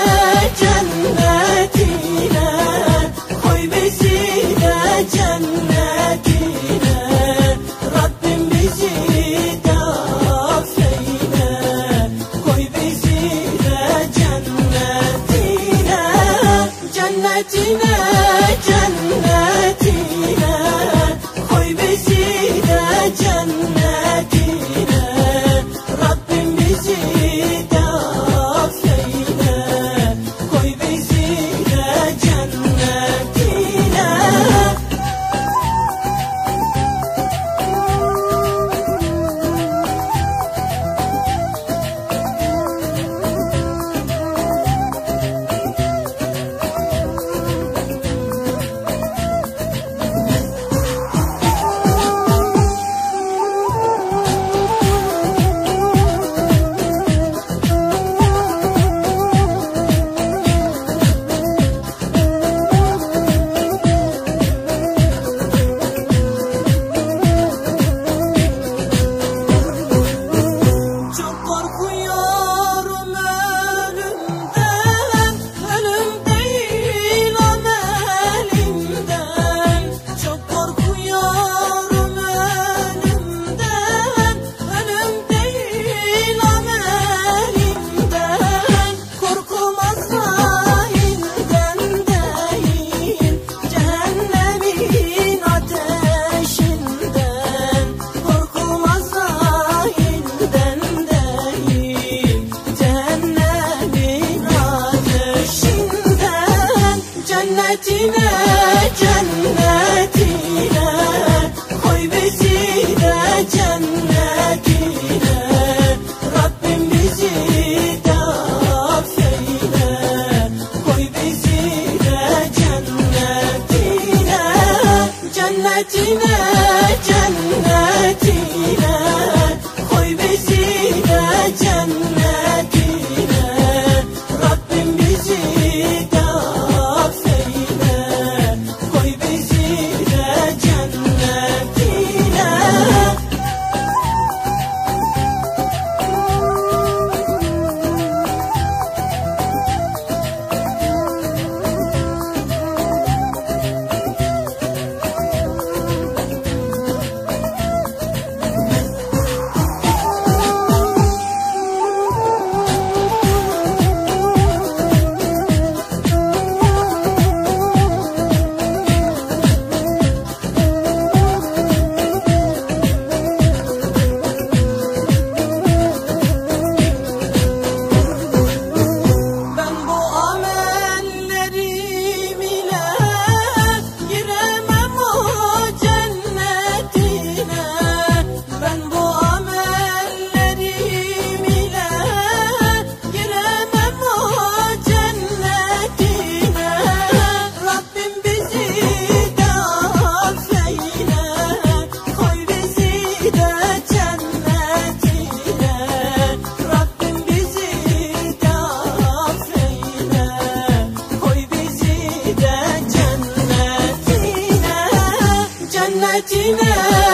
cennetine, koy bizi de cennetine. Rabbim bizi de affeyle, koy bizi de cennetine. Cennetine, cennetine, koy bizi de cennetine. Rabbim bizi de affeyle, koy bizi de cennetine. Çok korkuyorum ölümden, ölüm değil amelimden. Çok korkuyorum ölümden, ölüm değil amelimden. Korkum Azrail'den değil, cehennemin ateşinden. Korkum Azrail'den değil, cehennemin ateşinden. Cennetine, cennetine, koy bizi de cennetine. Rabbim bizi de affeyle, koy bizi de cennetine. Cennetine, cennetine, koy bizi de cennetine. Rabbim bizi de affeyle, koy bizi de cennetine. Ben bu amellerim ile giremem o cennetine. Ben bu amellerim ile giremem o cennetine. Rabbim bizi de affeyle, koy bizi de cennetine. Rabbim bizi de affeyle, koy bizi de cennetine. Cennetine,